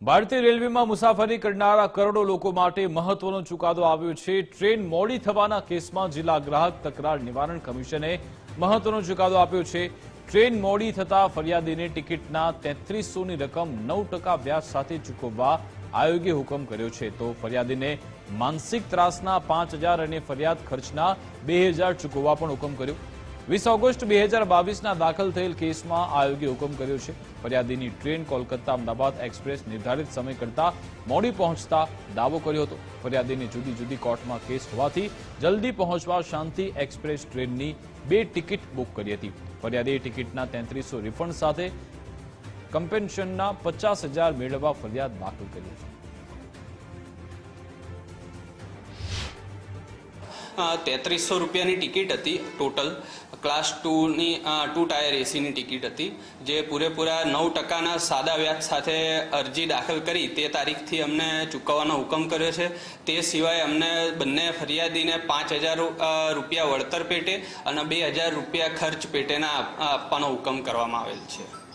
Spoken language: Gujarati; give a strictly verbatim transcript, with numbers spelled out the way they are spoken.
ભારતીય રેલવેમાં મુસાફરી કરનારા કરોડો લોકો માટે મહત્વનો ચુકાદો આવ્યો છે। ટ્રેન મોડી થવાના કેસમાં જિલ્લા ગ્રાહક તકરાર નિવારણ કમિશને મહત્વનો ચુકાદો આપ્યો છે। ટ્રેન મોડી થતા ફરિયાદીને ટિકિટના તેત્રીસો ની રકમ નવ ટકા વ્યાજ સાથે ચૂકવવા આયોગે હુકમ કર્યો છે, તો ફરિયાદીને માનસિક ત્રાસના પાંચ હજાર અને ફરિયાદ ખર્ચના બે હજાર ચૂકવવા પણ હુકમ કર્યો। વીસ ઓગસ્ટ બે હજાર બાવીસના દાખલ થયેલ કેસમાં આયોગે હુકમ કર્યો છે। ફરિયાદીની ટ્રેન કોલકાતા અમદાવાદ એક્સપ્રેસ નિર્ધારિત સમય કરતા મોડી પહોંચતા દાવો કર્યો હતો। ફરિયાદીની જુદી જુદી કોર્ટમાં કેસ હોવાથી જલ્દી પહોંચવા શાંતિ એક્સપ્રેસ ટ્રેનની બે ટિકિટ બુક કરી હતી। ફરિયાદીએ ટિકિટના તેત્રીસો રિફંડ સાથે કમ્પેન્સેશનના પચાસ હજાર મેળવવા ફરિયાદ દાખલ કરી હતી। તેત્રીસો રૂપિયાની ટિકિટ હતી ટોટલ ક્લાસ ટુ ની ટુ ટાયર એસીની ટિકિટ હતી, જે પૂરેપૂરા નવ ટકાના સાદા વ્યાજ સાથે અરજી દાખલ કરી તે તારીખથી અમને ચૂકવવાનો હુકમ કર્યો છે। તે સિવાય અમને બંને ફરિયાદીને પાંચ હજાર રૂપિયા વળતર પેટે અને બે હજાર રૂપિયા ખર્ચ પેટેના આપવાનો હુકમ કરવામાં આવેલ છે।